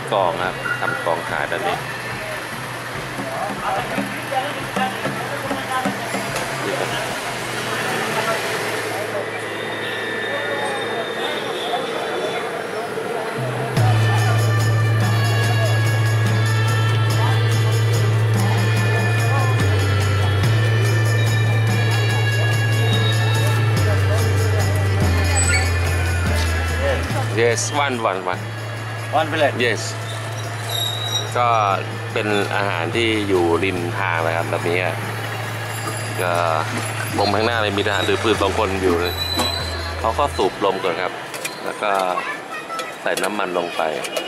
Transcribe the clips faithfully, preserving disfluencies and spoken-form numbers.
กองครับทำกองขายแบบนี้yes one one one one plate yes ก็เป็นอาหารที่อยู่ริมทางนะครับแบบนี้ก็มุมข้างหน้าเลยมีทหารถือปืนบางคนอยู่เลยเขาก็สูบลมก่อนครับแล้วก็ใส่น้ำมันลงไป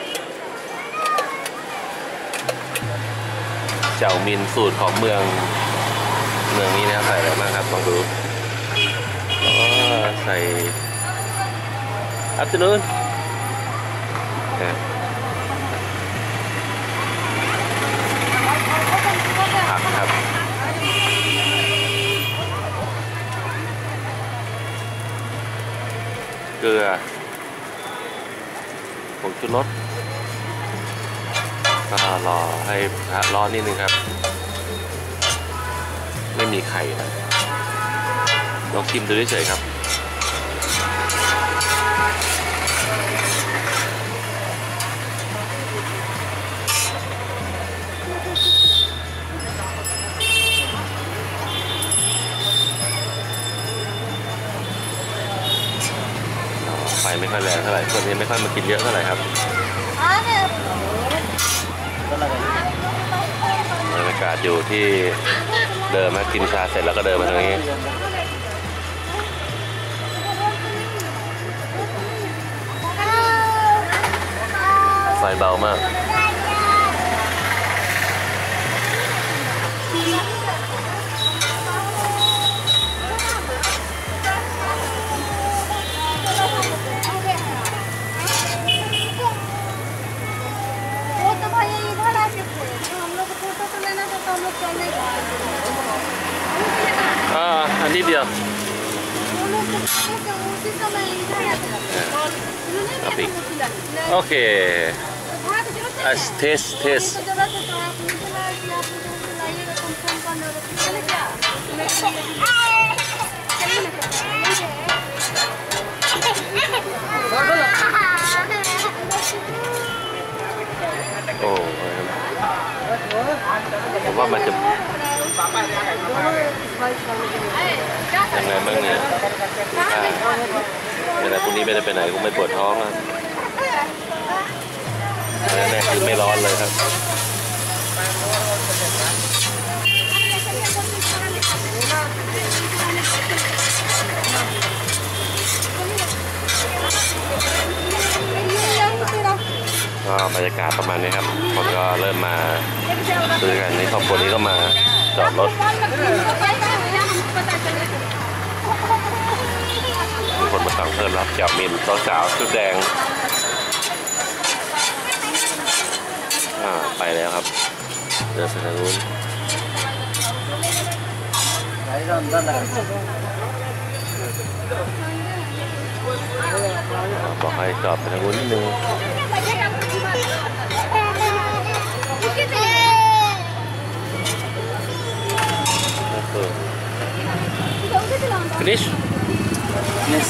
เจ้ามินสูตรของเมืองเมืองนี้นะครับใส่อะไรบ้างครับลองดูแล้วก็ใส่อัพนูนผักครับเกลือผงชูรสก็รอให้ร้อนนิดนึงครับไม่มีไข่นะลองชิมดูเฉยๆครับไฟไม่ค่อยแรงเท่าไหร่คนนี้ไม่ค่อยมากินเยอะเท่าไหร่ครับบรรยากาศอยู่ที่เดินมากินชาเสร็จแล้วก็เดินมาตรงนี้ไฟเบามากอ่าอันนี้เดียวโอเคอ่ะเทสเทสโอ้ผมว่ามันจะยังไงบ้างเนี่ยเวลาพรุ่งนี้ไม่ได้ไปไหนก็ไม่ปวดท้องนะแน่ๆคือไม่ร้อนเลยครับก็บรรยากาศประมาณนี้ครับคนก็เริ่มมาซื้อกันในครอบครัวนี้ก็มาจอดรถมีคนมาสั่งเพิ่มรับแจ่วมินสาวๆชุดแดงอ่าไปแล้วครับเดินไปทางนู้นบอกให้จอดไปทางนู้นนิดนึงFinish? Yes.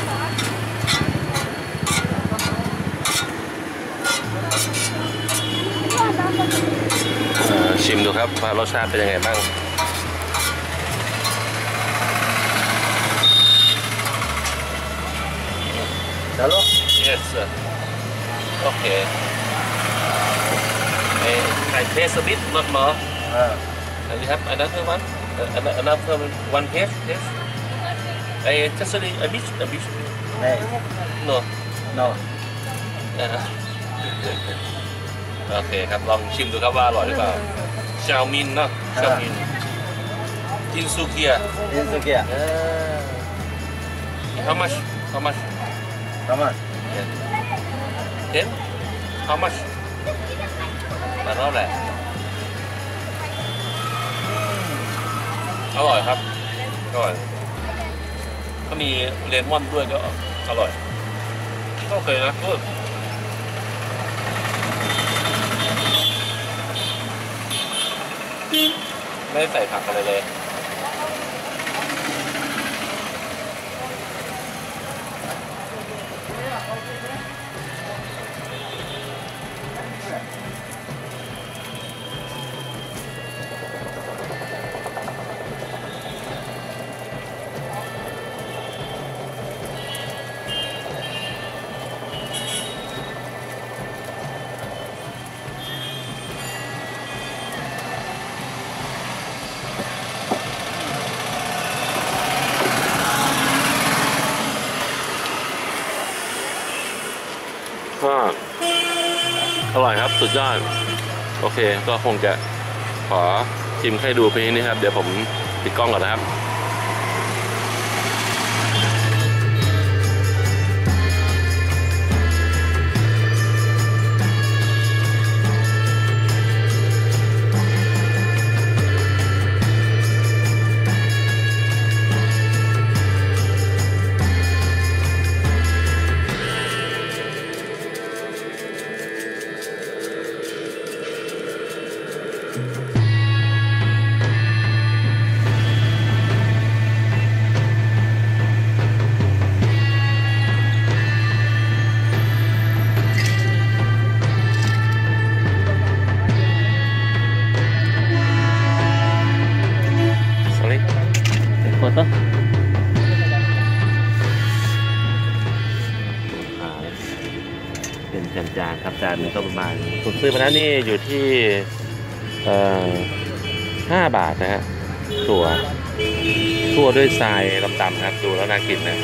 ชิมดูครับว่ารสชาติเป็นยังไงบ้าง Hello? Yes sir. Okay. I taste a bit, not more. Uh, and we have another one. Uh, another one taste. Yes. I just a bit, a bit. Hey. No. No. โอเคครับลองชิมดูครับว่าอร่อยหรือเปล่าชาวมินเนาะชาวมินจินซูเกียจินซูเกีย How much? How much? How much? Ten? How much? มาเท่าไหร่อร่อยครับอร่อยก็มีเลมอนด้วยก็อร่อยก็โอเคนะก็ไม่ได้ใส่ผักอะไรเลยก็อร่อยครับสุดยอดโอเคก็คงจะขอชิมให้ดูเพียงนี้ครับเดี๋ยวผมปิดกล้องก่อนนะครับโฟโต้เป็นจานๆครับจานนึงก็ประมาณผมซื้อมาแล้วนี่อยู่ที่เอ่อห้าบาทนะฮะถั่วถั่วด้วยทรายดำๆครับดูแล้วน่ากินนะ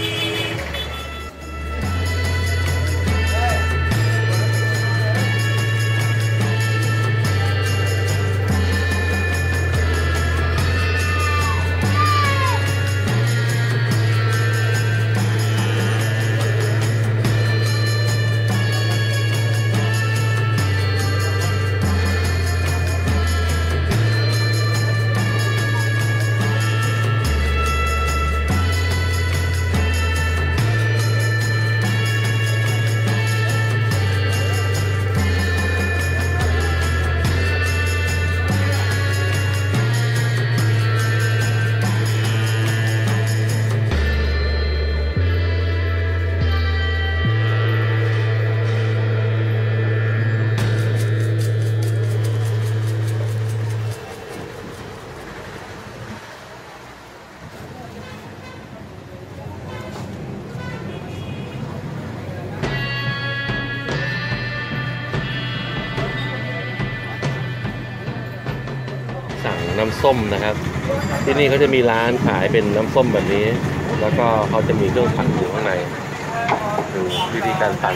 สั่งน้ำส้มนะครับที่นี่เขาจะมีร้านขายเป็นน้ำส้มแบบนี้แล้วก็เขาจะมีเครื่องปั่นอยู่ข้างในดูวิธีการปั่น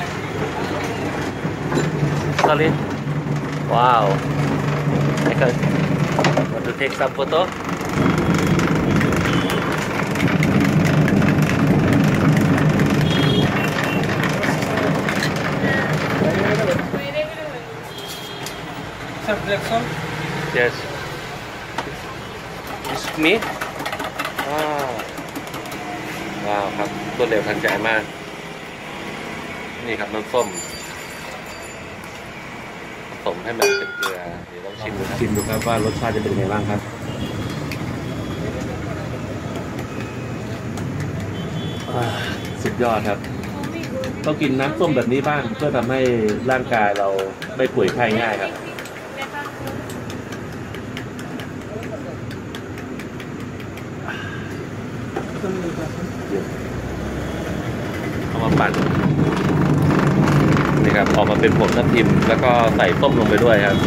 ตอนนี้ว้าว I can want to take some photo yes it's me ว้าวว้าวครับรวดเร็วทันใจมากนี่ครับน้ำส้มผสมให้มันเป็นเกลือเดี๋ยวลองชิมดูชิมดูครับว่ารสชาติจะเป็นยังไงบ้างครับสุดยอดครับต้องกินน้ำส้มแบบนี้บ้างเพื่อทำให้ร่างกายเราไม่ป่วยไข้ง่ายครับเอามาปั่นนี่ครับออกมาเป็นผงทับทิมแล้วก็ใส่ต้มลงไปด้วยครับ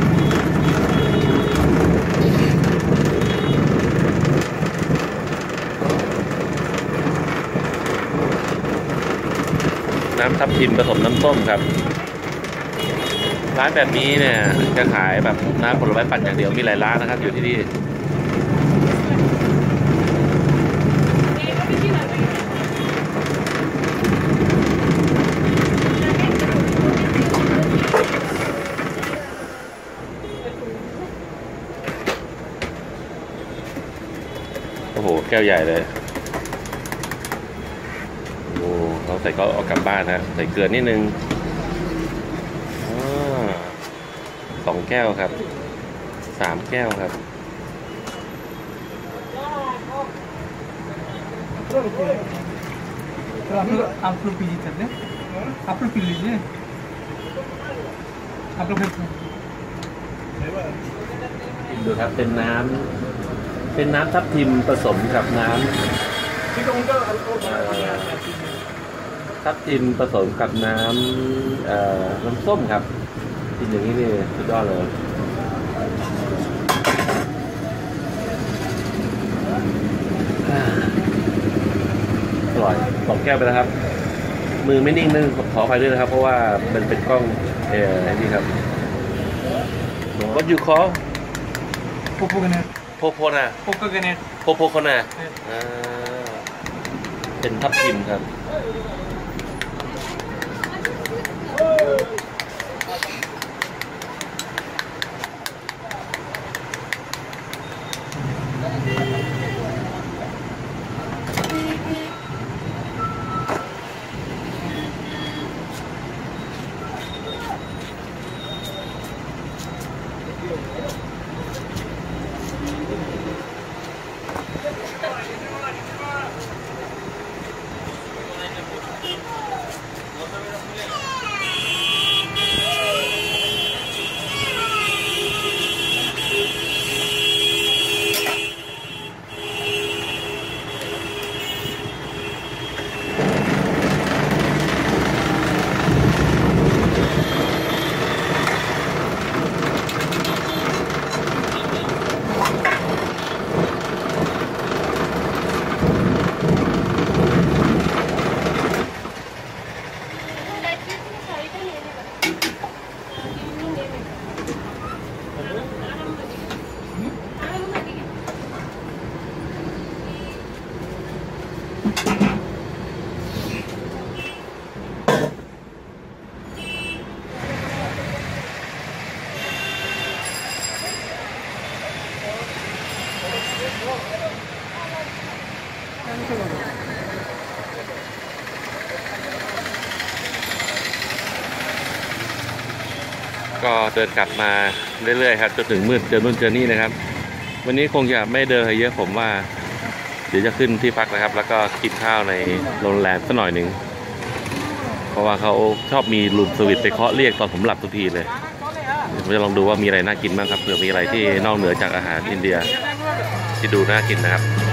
น้ำทับทิมผสมน้ำส้มครับร้านแบบนี้เนี่ยจะขายแบบน้ำผลไม้ปั่นอย่างเดียวมีหลายร้านนะครับอยู่ที่นี่โอ้โหแก้วใหญ่เลยโอ้เราใส่ก็เอากลับบ้านนะใส่เกลือนิดนึงสองแก้วครับสสามแก้วครับ तो आप लोग आप लोग पी लीजिए चलते आप लोग पी लीजिए आप लोग ดูครับเป็นน้ำเป็นน้ำทับทิมผสมกับน้ำทับทิมผสมกับน้ำเอ่อน้ำส้มครับกินอย่างนี้นี่สุดยอดเลยอร่อยสองแก้วไปแล้วครับมือไม่นิ่งนึงขออภัยด้วยนะครับเพราะว่ามันเป็นกล้องเอ่อไอ้นี่ครับ What you call पोपो गनेट โพโพนา पोको गनेट โพโพโคนาอ่าเป็นทับทิมครับก็เดินกลับมาเรื่อยๆครับจนถึงมืดเจอนู่นเจอนี่นะครับวันนี้คงจะไม่เดินเยอะผมว่าเดี๋ยวจะขึ้นที่พักนะครับแล้วก็กินข้าวในโรงแรมสักหน่อยหนึ่งเพราะว่าเขาชอบมีรูมสวิตไปเคาะเรียกตอนผมหลับทุกทีเลยผมจะลองดูว่ามีอะไรน่ากินบ้างครับเผื่อมีอะไรที่นอกเหนือจากอาหารอินเดียที่ดูน่ากินนะครับ